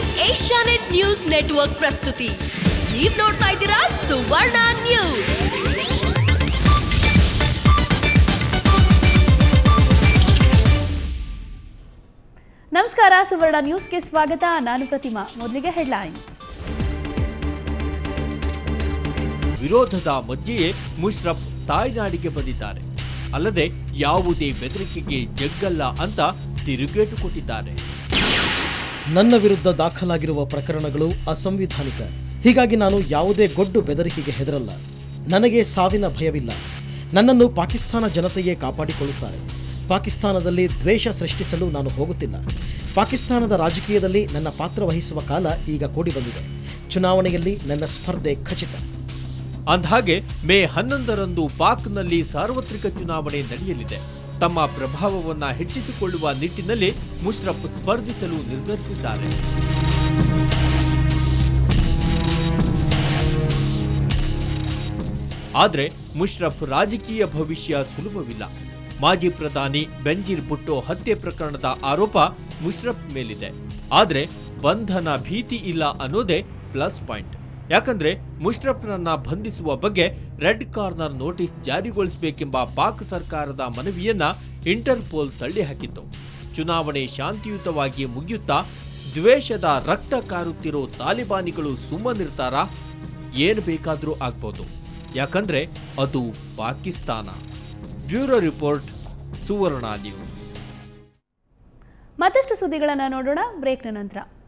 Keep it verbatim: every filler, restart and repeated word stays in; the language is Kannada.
ಏಷ್ಯಾನೆಟ್ ನ್ಯೂಸ್ ನೆಟ್ವರ್ಕ್ ಪ್ರಸ್ತುತಿ. ನೀವು ನೋಡ್ತಾ ಇದ್ದೀರಾ ಸುವರ್ಣ ನ್ಯೂಸ್. ನಮಸ್ಕಾರ, ಸುವರ್ಣ ನ್ಯೂಸ್ಗೆ ಸ್ವಾಗತ. ನಾನು ಪ್ರತಿಮಾ. ಮೊದಲಿಗೆ ಹೆಡ್ಲೈನ್ಸ್. ವಿರೋಧದ ಮಧ್ಯೆಯೇ ಮುಷರಫ್ ತಾಯ್ನಾಡಿಗೆ ಬಂದಿದ್ದಾರೆ. ಅಲ್ಲದೆ ಯಾವುದೇ ಬೆದರಿಕೆಗೆ ಜಗ್ಗಲ್ಲ ಅಂತ ತಿರುಗೇಟು ಕೊಟ್ಟಿದ್ದಾರೆ. ನನ್ನ ವಿರುದ್ಧ ದಾಖಲಾಗಿರುವ ಪ್ರಕರಣಗಳು ಅಸಂವಿಧಾನಿಕ. ಹೀಗಾಗಿ ನಾನು ಯಾವುದೇ ಗೊಡ್ಡು ಬೆದರಿಕೆಗೆ ಹೆದರಲ್ಲ. ನನಗೆ ಸಾವಿನ ಭಯವಿಲ್ಲ. ನನ್ನನ್ನು ಪಾಕಿಸ್ತಾನ ಜನತೆಯೇ ಕಾಪಾಡಿಕೊಳ್ಳುತ್ತಾರೆ. ಪಾಕಿಸ್ತಾನದಲ್ಲಿ ದ್ವೇಷ ಸೃಷ್ಟಿಸಲು ನಾನು ಹೋಗುತ್ತಿಲ್ಲ. ಪಾಕಿಸ್ತಾನದ ರಾಜಕೀಯದಲ್ಲಿ ನನ್ನ ಪಾತ್ರ ವಹಿಸುವ ಕಾಲ ಈಗ ಕೂಡಿ ಬಂದಿದೆ. ಚುನಾವಣೆಯಲ್ಲಿ ನನ್ನ ಸ್ಪರ್ಧೆ ಖಚಿತ. ಅಂದಹಾಗೆ ಮೇ ಹನ್ನೊಂದರಂದು ಪಾಕ್ನಲ್ಲಿ ಸಾರ್ವತ್ರಿಕ ಚುನಾವಣೆ ನಡೆಯಲಿದೆ. ತಮ್ಮ ಪ್ರಭಾವವನ್ನು ಹೆಚ್ಚಿಸಿಕೊಳ್ಳುವ ನಿಟ್ಟಿನಲ್ಲಿ ಮುಷರಫ್ ಸ್ಪರ್ಧಿಸಲು ನಿರ್ಧರಿಸಿದ್ದಾರೆ. ಆದರೆ ಮುಷರಫ್ ರಾಜಕೀಯ ಭವಿಷ್ಯ ಸುಲಭವಿಲ್ಲ. ಮಾಜಿ ಪ್ರಧಾನಿ ಬೆಂಜೀರ್ ಭುಟ್ಟೋ ಹತ್ಯೆ ಪ್ರಕರಣದ ಆರೋಪ ಮುಷರಫ್ ಮೇಲಿದೆ. ಆದರೆ ಬಂಧನ ಭೀತಿ ಇಲ್ಲ ಅನ್ನೋದೇ ಪ್ಲಸ್ ಪಾಯಿಂಟ್. ಯಾಕಂದ್ರೆ ಮುಷರಫ್ನನ್ನ ಬಂಧಿಸುವ ಬಗ್ಗೆ ರೆಡ್ ಕಾರ್ನರ್ ನೋಟಿಸ್ ಜಾರಿಗೊಳಿಸಬೇಕೆಂಬ ಪಾಕ್ ಸರ್ಕಾರದ ಮನವಿಯನ್ನ ಇಂಟರ್ಪೋಲ್ ತಳ್ಳಿಹಾಕಿತ್ತು. ಚುನಾವಣೆ ಶಾಂತಿಯುತವಾಗಿ ಮುಗಿಯುತ್ತಾ ದ್ವೇಷದ ರಕ್ತ ಕಾರುತ್ತಿರೋ ತಾಲಿಬಾನಿಗಳು ಸುಮ್ಮನಿರ್ತಾರಾ? ಏನು ಬೇಕಾದರೂ ಆಗ್ಬೋದು. ಯಾಕಂದ್ರೆ ಅದು Pakistan. Bureau report, Suvarna news. ಮತ್ತಷ್ಟು ಸುದ್ದಿಗಳನ್ನು ನೋಡೋಣ ಬ್ರೇಕ್ನ ನಂತರ.